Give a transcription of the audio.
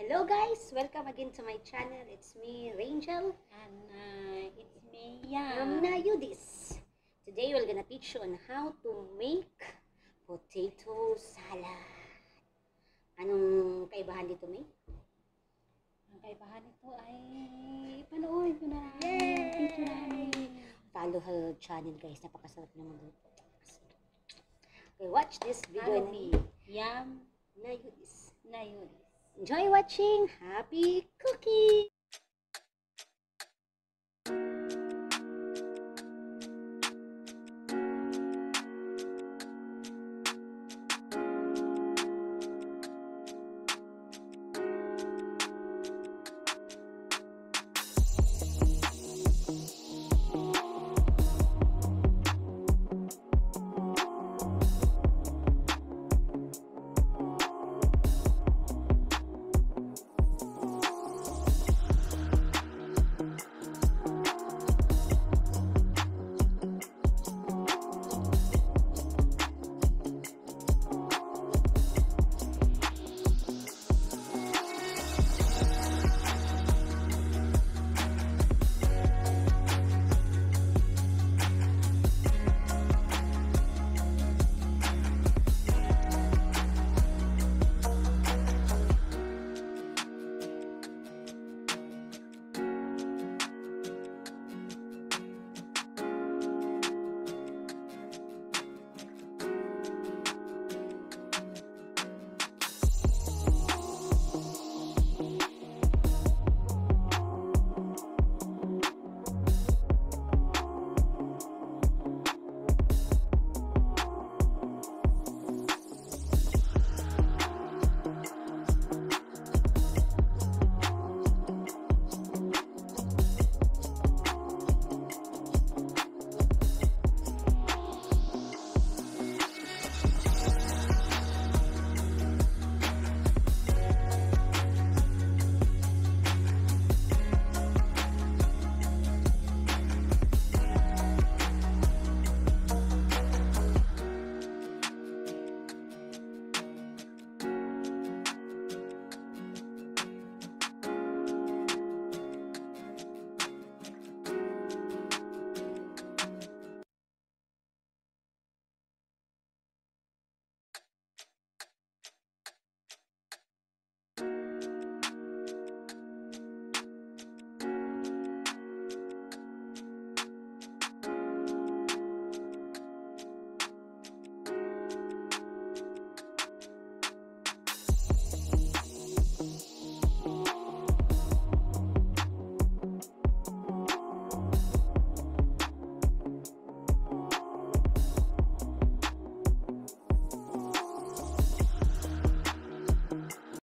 Hello guys! Welcome again to my channel. It's me, Rangel. And it's me, Na Yudis. Today we're gonna teach you on how to make potato salad. Anong kaibahan dito, May? Ang kaibahan nito ay panoorin ko na Yay! picture namin. Follow her channel guys. Napakasarap na magluto. Okay, watch this video Follow and me. Yum Na Yudis. na yun. Enjoy watching! Happy cooking!